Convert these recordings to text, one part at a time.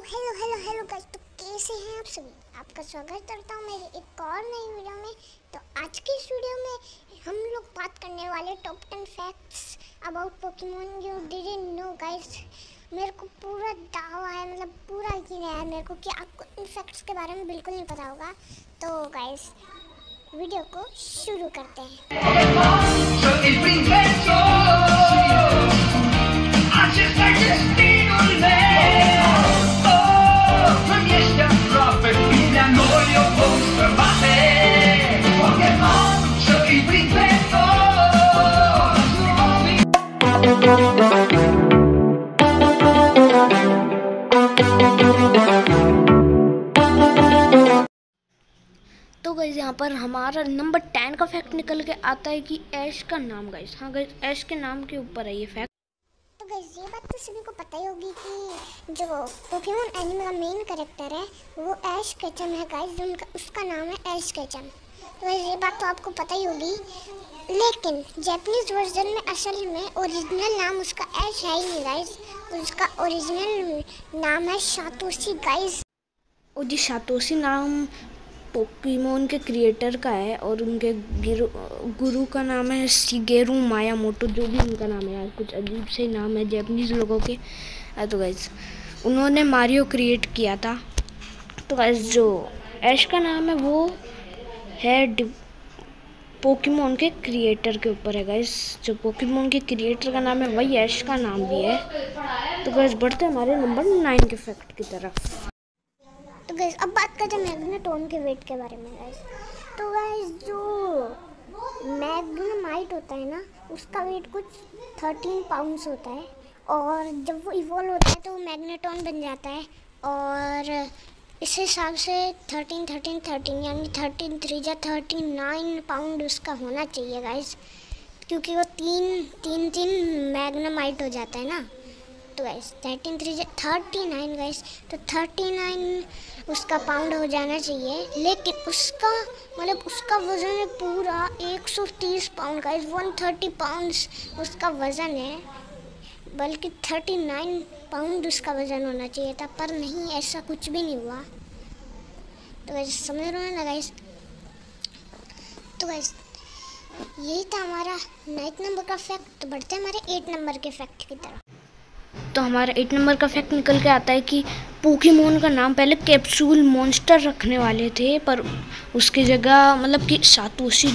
Hello guys, तो कैसे हैं आप सभी। आपका स्वागत करता हूं मेरी एक और नई वीडियो में। तो आज की इस वीडियो में हम लोग बात करने वाले top 10 facts about Pokemon you didn't know guys. मेरे को पूरा दावा है, मतलब पूरा यकीन है मेरे को कि आपको इन फैक्ट्स के बारे में बिल्कुल नहीं पता होगा। तो गाइस वीडियो को शुरू करते हैं। तो गाइस यहाँ पर हमारा नंबर 10 का फैक्ट निकल के आता है कि ऐश का नाम गाइस, हाँ गाइस ऐश के नाम के ऊपर है ये फैक्ट। तो गाइस ये बात तो सभी को पता ही होगी कि जो पोकेमोन एनिमे का मेन कैरेक्टर है वो ऐश केचम है गाइस, उसका नाम है ऐश केचम। तो गाइस ये बात तो आपको पता ही होगी, लेकिन जापानीज वर्जन में असल में ओरिजिनल नाम उसका ऐश है ही नहीं गाइस, उसका ओरिजिनल नाम है सातोशी गाइस। और जी सातोशी नाम पोकेमोन के क्रिएटर का है और उनके गुरु का नाम है शिगेरू मायामोटो, जो भी उनका नाम है यार, कुछ अजीब से नाम है जापानीज लोगों के। तो गाइस उन्होंने मारियो क्रिएट किया था। तो गाइस जो ऐश का नाम है वो है पोकेमोन के क्रिएटर के ऊपर है गाइस, जो पोकेमोन के क्रिएटर का नाम है वही ऐश का नाम भी है। तो गाइस बढ़ते हमारे नंबर 9 के फैक्ट की तरफ। तो गाइस अब बात करते हैं मैग्नेटॉन के वेट के बारे में गाइस। तो गाइस जो मैग्नेमाइट होता है ना, उसका वेट कुछ 13 पाउंड्स होता है, और जब वो इवॉल्व होता है तो वो मैग्नेटॉन बन जाता है। और इस हिसाब से 13 यानी 39 पाउंड उसका होना चाहिए गाइस, क्योंकि वो तीन मैग्नेमाइट हो जाता है ना। तो गाइस 39 गाइस, तो 39 उसका पाउंड हो जाना चाहिए, लेकिन उसका मतलब उसका वज़न है पूरा 130 पाउंड गाइस, 130 पाउंड्स उसका वज़न है, बल्कि 39 पाउंड उसका वज़न होना चाहिए था, पर नहीं, ऐसा कुछ भी नहीं हुआ। तो गाइस समझ रहे हो ना गाइस। तो गाइस यही था हमारा 9 नंबर का फैक्ट। तो बढ़ते हैं हमारे 8 नंबर के फैक्ट की तरफ। तो हमारा 8 नंबर का फैक्ट निकल के आता है कि पोकेमोन का नाम पहले कैप्सूल मॉन्स्टर रखने वाले थे, पर उसकी जगह मतलब कि सातोशी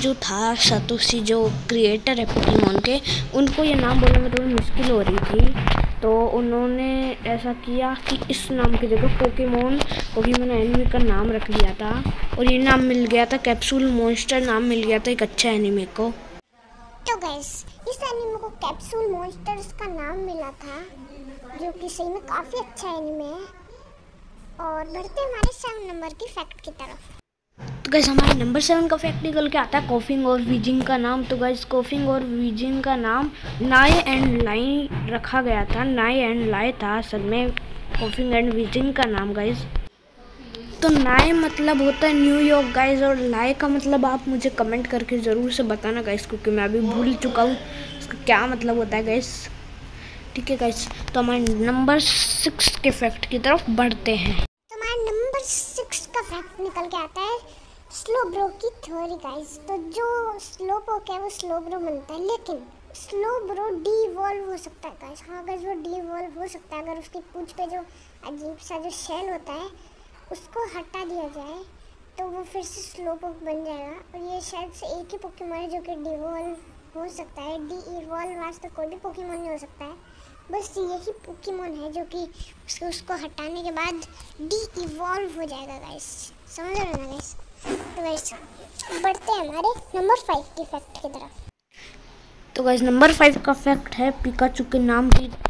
जो क्रिएटर है पोकेमोन के, उनको ये नाम बोलने में थोड़ी मुश्किल हो रही थी। तो उन्होंने ऐसा किया कि इस नाम की जगह पोकेमोन एनिमे का नाम रख लिया था, और ये नाम मिल गया था, कैप्सूल मॉन्स्टर नाम मिल गया था एक अच्छे एनिमे को। तो गाइस इस एनिमे को कैप्सूल मॉन्स्टर्स का नाम मिला था, जो कि सही में काफ़ी अच्छा एनिमे है। और बढ़ते हमारे 7 नंबर की फैक्ट की तरफ। तो गाइस हमारे नंबर 7 का फैक्ट निकल के आता है कोफिंग और वीजिंग का नाम। तो गाइस कोफिंग और वीजिंग का नाम नाई एंड लाई रखा गया था, नाई एंड लाई था असल में कोफिंग एंड वीजिंग का नाम गाइस। तो नाई मतलब होता है न्यूयॉर्क गाइस, और लाई का मतलब आप मुझे कमेंट करके ज़रूर से बताना गाइस, क्योंकि मैं अभी भूल चुका हूँ उसका क्या मतलब होता है गाइस। ठीक है गाइस, तो हमारे नंबर 6 के फैक्ट की तरफ बढ़ते हैं। तो हमारे नंबर 6 का फैक्ट निकल के आता है स्लोब्रो की थ्योरी गाइस। तो जो स्लोपोक है वो स्लोब्रो बनता है, लेकिन स्लोब्रो डी-इवॉल्व हो सकता है गाइस। हाँ गाइस वो डी-इवॉल्व हो सकता है, अगर उसकी पूंछ पे जो अजीब सा जो शेल होता है उसको हटा दिया जाए तो वो फिर से स्लोपोक बन जाएगा। और ये शायद से एक ही पोकेमोन है जो कि डी-इवॉल्व हो सकता है, डी-इवॉल्व आज तक कोई भी पोकेमोन नहीं हो सकता है, बस यही पोकेमोन है जो कि उसको हटाने के बाद डी-इवॉल्व हो जाएगा गाइस। समझ रहे हो ना गाइस। तो गाइस बढ़ते हैं हमारे नंबर 5 की फैक्ट की तरफ। तो गाइस नंबर 5 का फैक्ट है पिकाचू के नाम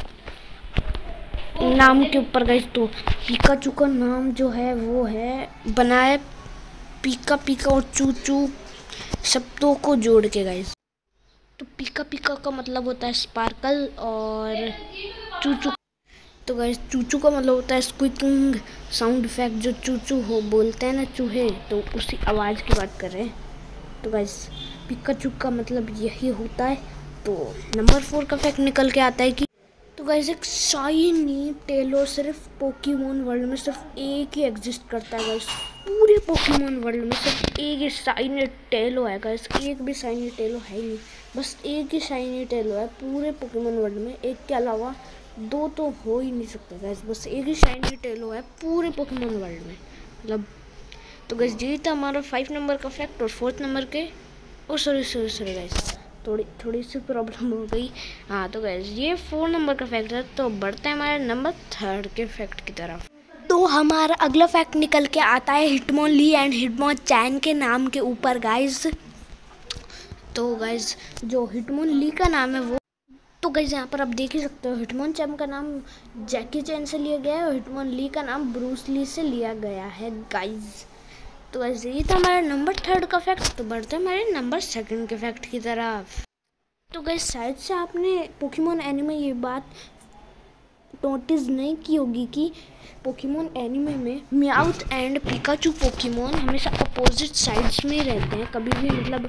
के ऊपर गाइस। तो पिकाचू का नाम जो है वो है बनाए पीका और चूचू शब्दों को जोड़ के गाइस। तो पीका का मतलब होता है स्पार्कल, और चूचू तो गाइस चूचू का मतलब होता है स्क्विकिंग साउंड इफेक्ट, जो चूचू हो बोलते हैं ना चूहे, तो उसी आवाज़ की बात कर रहे हैं। तो गाइस पिकाचू का मतलब यही होता है। तो नंबर 4 का फैक्ट निकल के आता है कि तो गाइस एक शाइनी टेलो सिर्फ पोकेमोन वर्ल्ड में सिर्फ एक ही एग्जिस्ट करता है गाइस। पूरे पोकेमोन वर्ल्ड में सिर्फ एक ही शाइनी टेलो है गाइस। एक भी शाइनी टेलो है ही नहीं, बस एक ही शाइनी टेलो है पूरे पोकेमोन वर्ल्ड में। एक के अलावा दो तो हो ही नहीं सकता गाइस, बस एक ही शाइनी टेलो है पूरे पोकेमोन वर्ल्ड में मतलब। तो गाइस ये था हमारा 5 नंबर का फैक्ट। और 4th नंबर के सॉरी गाइस, थोड़ी सी प्रॉब्लम हो गई। हाँ तो गाइस ये 4 नंबर का फैक्ट है। तो बढ़ते हैं हमारे नंबर 3 के फैक्ट की तरफ। तो हमारा अगला फैक्ट निकल के आता है हिटमोनली एंड हिटमोनचैन के नाम के ऊपर गाइस। तो गाइस जो हिटमोनली का नाम है वो, तो गाइस यहाँ पर आप देख ही सकते हो हिटमोनचैन का नाम जैकी चैन से लिया गया है और हिटमोनली का नाम ब्रूस ली से लिया गया है गाइस। तो गाइस ये था हमारा नंबर 3 का फैक्ट। तो बढ़ते हैं हमारे नंबर 2 के फैक्ट की तरफ। तो गाइस शायद से आपने पोकेमोन एनीमे ये बात नोटिस नहीं की होगी कि पोकेमोन एनीमे में म्याउथ एंड पिकाचू पोकेमोन हमेशा अपोजिट साइड्स में रहते हैं। कभी भी मतलब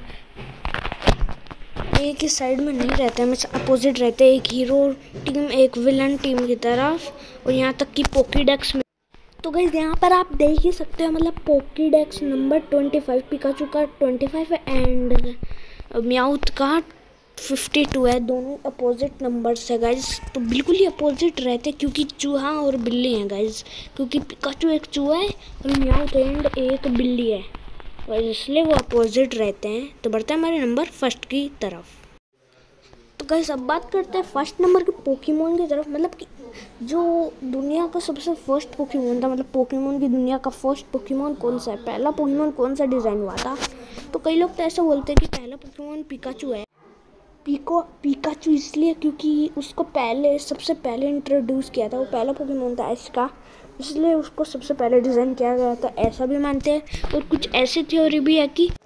एक ही साइड में नहीं रहते, हमेशा अपोजिट रहते हैं। एक हीरो टीम एक विलन टीम की तरफ, और यहाँ तक कि पोकेडेक्स में। तो गाइस यहाँ पर आप देख ही सकते हो मतलब पोकेडेक्स नंबर 25 पिकाचू का 25 है एंड म्याउथ का 52 है। दोनों अपोजिट नंबर्स है गाइस। तो बिल्कुल ही अपोजिट रहते क्योंकि चूहा और बिल्ली हैं गाइस। क्योंकि पिकाचू एक चूहा है और म्याउथ एंड एक बिल्ली है और इसलिए वो अपोजिट रहते हैं। तो बढ़ते हैं हमारे नंबर 1 की तरफ। तो गाइस अब बात करते हैं 1st नंबर के पोकेमोन की तरफ। मतलब कि जो दुनिया का सबसे फर्स्ट पोकेमोन था, मतलब पोकेमोन की दुनिया का फर्स्ट पोकेमोन कौन सा है, पहला पोकेमोन कौन सा डिज़ाइन हुआ था। तो कई लोग तो ऐसा बोलते हैं कि पहला पोकेमोन पिकाचू है। पिकाचू इसलिए क्योंकि उसको सबसे पहले इंट्रोड्यूस किया था, वो पहला पोकेमोन था ऐश का, इसलिए उसको सबसे पहले डिज़ाइन किया गया था, ऐसा भी मानते हैं। और कुछ ऐसी थ्योरी भी है कि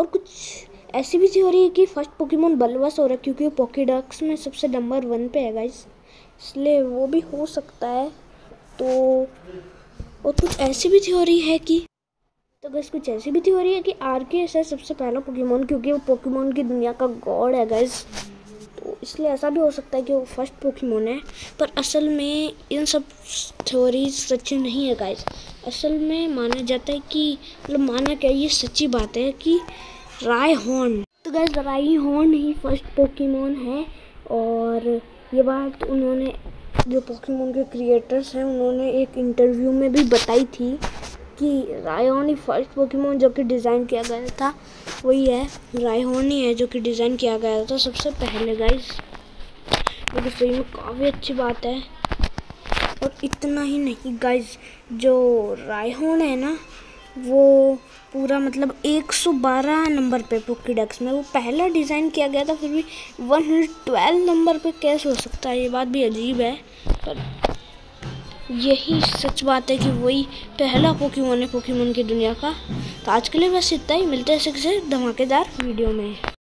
फर्स्ट पोकेमोन बल्बासोर है क्योंकि वो पोकेडेक्स में सबसे नंबर 1 पे है गाइस, इसलिए वो भी हो सकता है। तो और कुछ ऐसी भी थ्योरी है कि आर्कियस है सबसे पहला पोकेमोन क्योंकि वो पोकेमोन की दुनिया का गॉड है गाइस। तो इसलिए ऐसा भी हो सकता है कि वो फर्स्ट पोकेमोन है, पर असल में इन सब थ्योरी सच नहीं है गाइस। असल में माना जाता है कि मतलब माना क्या, ये सच्ची बात है कि रायहॉर्न, तो गाइस रायहॉर्न ही फर्स्ट पोकेमोन है। और ये बात उन्होंने जो पोकेमोन के क्रिएटर्स हैं उन्होंने एक इंटरव्यू में भी बताई थी कि रायहॉर्न ही फर्स्ट पोकेमोन जो कि डिज़ाइन किया गया था, वही है रायहॉर्न ही है जो कि डिज़ाइन किया गया था सबसे पहले गाइस। क्योंकि सही में काफ़ी अच्छी बात है। और इतना ही नहीं गाइस, जो रायहॉर्न है ना वो पूरा मतलब 112 नंबर पे पोकेडेक्स में वो पहला डिज़ाइन किया गया था, फिर भी 112 नंबर पे कैसे हो सकता है, ये बात भी अजीब है। पर यही सच बात है कि वही पहला पोकेमोन है पोकेमोन की दुनिया का। तो आज के लिए बस इतना ही, मिलते हैं किसी धमाकेदार वीडियो में।